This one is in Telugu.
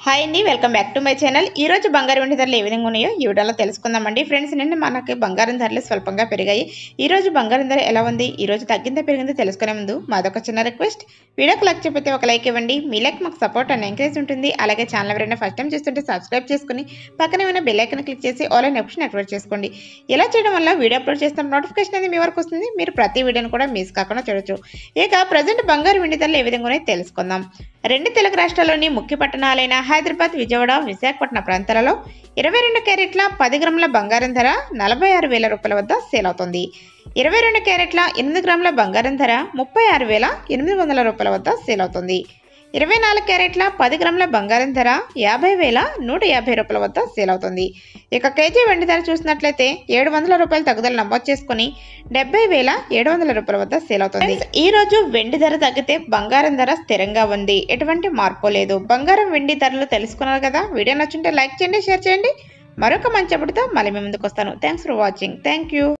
హాయ్ అండి, welcome back to my channel. ఈ రోజు బంగారం వెండి ధరలు ఏ విధంగా ఉన్నాయో ఈ వీడియోలో తెలుసుకుందామండి. ఫ్రెండ్స్, నిన్న మనకి బంగారం ధరలు స్వల్పంగా పెరిగాయి. ఈ రోజు బంగారం ధర ఎలా ఉంది, ఈ రోజు తగ్గిందో పెరిగిందో తెలుసుకునే ముందు మాదొక చిన్న రిక్వెస్ట్. వీడియోకి లైక్ చెప్పితే ఒక లైక్ ఇవ్వండి. మీ లైక్ మాకు సపోర్ట్ అండ్ ఎంకరేజ్ ఉంటుంది. అలాగే ఛానల్ ఎవరైనా ఫస్ట్ టైం చూస్తుంటే సబ్స్క్రైబ్ చేసుకుని పక్కనే ఉన్న బెల్ ఐకాన్ క్లిక్ చేసి ఆల్ అనే ఆప్షన్ యాక్టివేట్ చేసుకోండి. ఇలా చేయడం వల్ల వీడియో అప్లోడ్ చేస్తున్న నోటిఫికేషన్ అనేది మీ వరకు వస్తుంది. మీరు ప్రతి వీడియోని కూడా మిస్ కాకుండా చూడొచ్చు. ఇక ప్రజెంట్ బంగారం వెండి ధరలు ఏ విధంగా ఉన్నాయో తెలుసుకుందాం. రెండు తెలుగు రాష్ట్రాల్లోని ముఖ్య పట్టణాలైన హైదరాబాద్, విజయవాడ, విశాఖపట్నం ప్రాంతాలలో 22 క్యారెట్ల 10 గ్రాముల బంగారం ధర 46,000 రూపాయల వద్ద సేల్ అవుతుంది. 22 క్యారెట్ల 8 గ్రాముల బంగారం ధర 36,800 రూపాయల వద్ద సేల్ అవుతుంది. 24 క్యారెట్ల 10 గ్రాముల బంగారం ధర 50,150 రూపాయల వద్ద సేల్ అవుతుంది. ఇక కేజీ వెండి ధర చూసినట్లయితే 700 రూపాయలు తగ్గుదల నమోదు చేసుకుని 70,700 రూపాయల వద్ద సేల్ అవుతుంది. ఈ రోజు వెండి ధర తగ్గితే బంగారం ధర స్థిరంగా ఉంది, ఎటువంటి మార్పు లేదు. బంగారం వెండి ధరలు తెలుసుకున్నారు కదా. వీడియో నచ్చుంటే లైక్ చేయండి, షేర్ చేయండి. మరొక మంచి అప్పుడుతో మళ్ళీ మీ ముందుకు వస్తాను. Thanks for watching. Thank you.